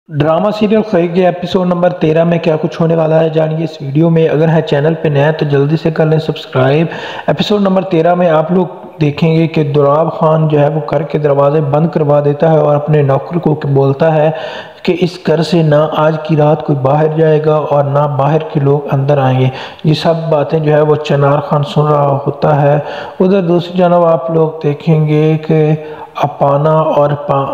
Drama serial خیر کے episode number 13 میں کیا کچھ ہونے والا ہے جانیے اس ویڈیو میں۔ اگر ہے چینل پہ نیا تو جلدی سے کر لیں سبسکرائب۔ ایپیسوڈ نمبر 13 میں آپ لوگ دیکھیں گے کہ دراب خان جو ہے وہ گھر کے دروازے بند کروا دیتا ہے اور اپنے نوکر کو بولتا ہے کہ اس گھر سے نہ آج کی رات کوئی باہر جائے گا اور نہ باہر کے لوگ اندر آئیں گے۔ یہ سب باتیں جو ہے وہ چنار خان سن رہا ہوتا ہے۔ ادھر دوسری جانب آپ لوگ دیکھیں گے کہ اپانا اور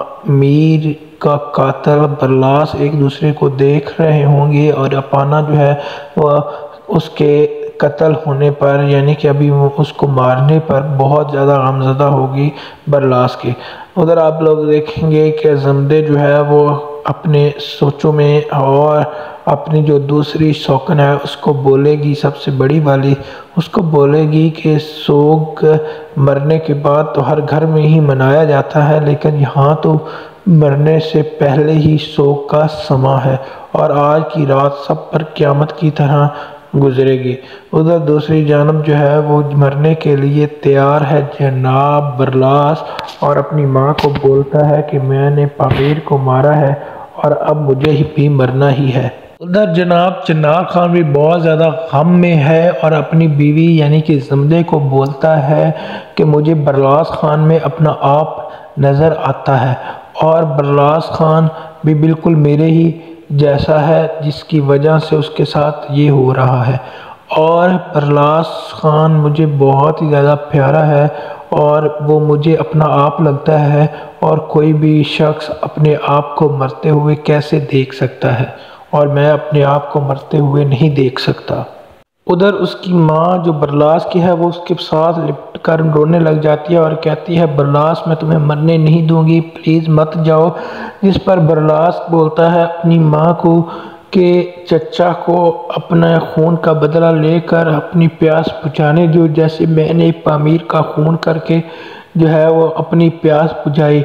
پامیر کا قاتل برلاس ایک دوسرے کو دیکھ رہے ہوں گے اور اپانا جو ہے وہ اس کے قتل ہونے پر یعنی کہ ابھی اس کو مارنے پر بہت زیادہ غمزدہ ہوگی برلاس کے۔ ادھر آپ لوگ دیکھیں گے کہ زمدے جو ہے وہ اپنے سوچوں میں اور اپنی جو دوسری شوکن ہے اس کو بولے گی، سب سے بڑی والی اس کو بولے گی کہ سوگ مرنے کے بعد تو ہر گھر میں ہی منایا جاتا ہے، لیکن یہاں تو مرنے سے پہلے ہی سوگ کا سما ہے اور آج کی رات سب پر قیامت کی طرح گزرے گی۔ ادھر دوسری جانب جو ہے وہ مرنے کے لیے تیار ہے جناب برلاس اور اپنی ماں کو بولتا ہے کہ میں نے پامیر کو مارا ہے اور اب مجھے ہی بھی مرنا ہی ہے۔ ادھر جناب چنار خان بھی بہت زیادہ غم میں ہے اور اپنی بیوی یعنی کہ زمدے کو بولتا ہے کہ مجھے برلاس خان میں اپنا آپ نظر آتا ہے اور برلاس خان بھی بالکل میرے ہی جیسا ہے جس کی وجہ سے اس کے ساتھ یہ ہو رہا ہے اور برلاس خان مجھے بہت ہی زیادہ پیارا ہے اور وہ مجھے اپنا آپ لگتا ہے اور کوئی بھی شخص اپنے آپ کو مرتے ہوئے کیسے دیکھ سکتا ہے اور میں اپنے آپ کو مرتے ہوئے نہیں دیکھ سکتا۔ ادھر اس کی ماں جو برلاس کی ہے وہ اس کے ساتھ لپٹ کر رونے لگ جاتی ہے اور کہتی ہے برلاس میں تمہیں مرنے نہیں دوں گی، پلیز مت جاؤ، جس پر برلاس بولتا ہے اپنی ماں کو کہ چچا کو اپنا خون کا بدلہ لے کر اپنی پیاس بجھانے دو جیسے میں نے پامیر کا خون کر کے جو ہے وہ اپنی پیاس بجھائی۔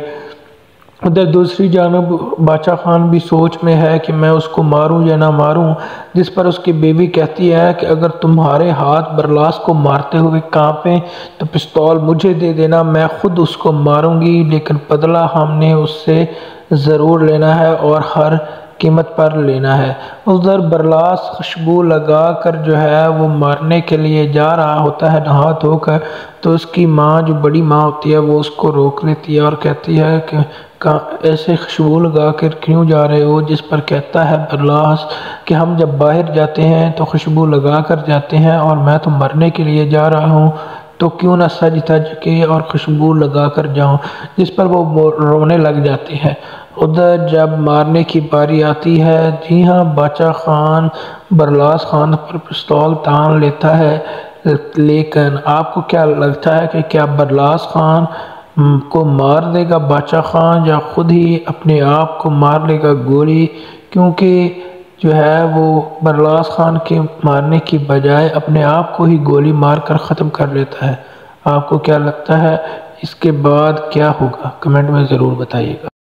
ادھر دوسری جانب باچا خان بھی سوچ میں ہے کہ میں اس کو ماروں یا نہ ماروں، جس پر اس کی بیوی کہتی ہے کہ اگر تمہارے ہاتھ برلاس کو مارتے ہوئے کانپیں تو پستول مجھے دے دینا، میں خود اس کو ماروں گی، لیکن بدلہ ہم نے اس سے ضرور لینا ہے اور ہر قیمت پر لینا ہے۔ ادھر برلاس خوشبو لگا کر جو ہے وہ مارنے کے لیے جا رہا ہوتا ہے نہا دھو کر، تو اس کی ماں جو بڑی ماں ہوتی ہے وہ اس کو روک لیتی ہے اور کہتی ہے کہ ایسے خوشبو لگا کر کیوں جا رہے ہو، جس پر کہتا ہے برلاس کہ ہم جب باہر جاتے ہیں تو خوشبو لگا کر جاتے ہیں اور میں تو مرنے کے لیے جا رہا ہوں تو کیوں نہ سج دھج کے اور خوشبو لگا کر جاؤں، جس پر وہ رونے لگ جاتی ہے۔ ادھر جب مارنے کی باری آتی ہے، جی ہاں باچا خان برلاس خان پر پستول تان لیتا ہے، لیکن آپ کو کیا لگتا ہے کہ کیا برلاس خان کو مار دے گا باچا خان یا خود ہی اپنے آپ کو مار لے گا گولی، کیونکہ جو ہے وہ برلاس خان کے مارنے کی بجائے اپنے آپ کو ہی گولی مار کر ختم کر لیتا ہے۔ آپ کو کیا لگتا ہے اس کے بعد کیا ہوگا؟ کمنٹ میں ضرور بتائیے گا۔